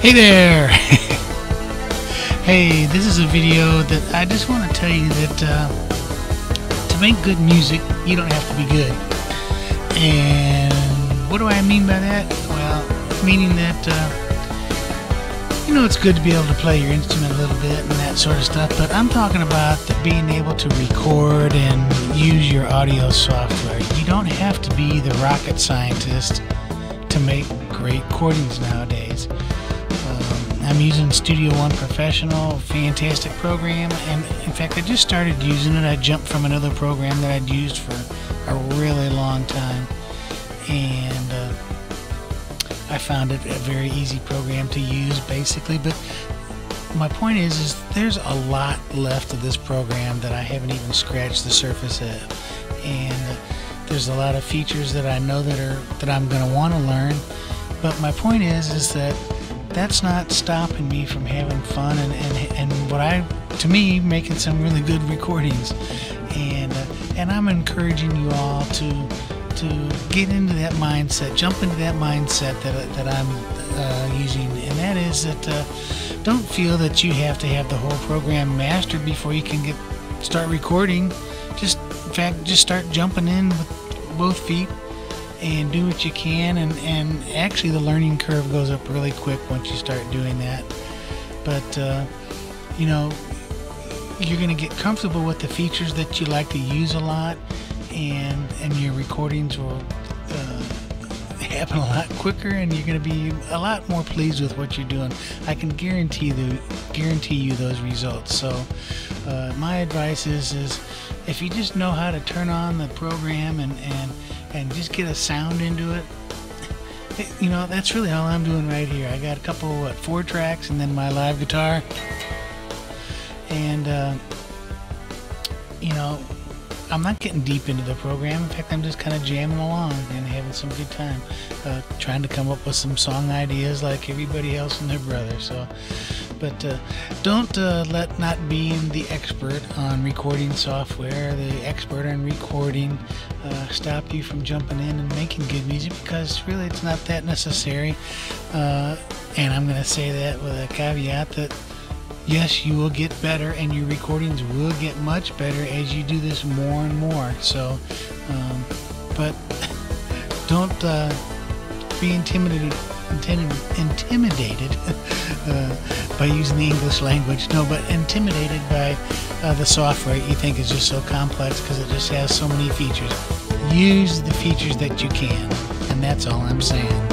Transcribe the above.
Hey there! Hey, this is a video that I just want to tell you that to make good music, you don't have to be good. And what do I mean by that? Well, meaning that it's good to be able to play your instrument a little bit and that sort of stuff, but I'm talking about being able to record and use your audio software. You don't have to be the rocket scientist to make great recordings nowadays. I'm using Studio One Professional, fantastic program, and in fact I just started using it. I jumped from another program that I'd used for a really long time, and I found it a very easy program to use basically. But my point is there's a lot left of this program that I haven't even scratched the surface of, and there's a lot of features that I know that I'm going to want to learn. But my point is that that's not stopping me from having fun and to me, making some really good recordings. And I'm encouraging you all to get into that mindset, jump into that mindset that I'm using, and that is that don't feel that you have to have the whole program mastered before you can start recording. Just start jumping in with both feet and do what you can, and actually the learning curve goes up really quick once you start doing that. But you're going to get comfortable with the features that you like to use a lot, and your recordings will happen a lot quicker, and you're going to be a lot more pleased with what you're doing. I can guarantee you those results. So my advice is if you just know how to turn on the program and just get a sound into it, that's really all I'm doing right here. I got a couple 4 tracks and then my live guitar, and I'm not getting deep into the program. In fact, I'm just kind of jamming along and having some good time, trying to come up with some song ideas like everybody else and their brother. So, but don't let not being the expert on recording software, the expert on recording, stop you from jumping in and making good music, because really it's not that necessary. And I'm going to say that with a caveat that yes, you will get better, and your recordings will get much better as you do this more and more. So, but don't be intimidated by using the English language. No, but intimidated by the software you think is just so complex because it just has so many features. Use the features that you can, and that's all I'm saying.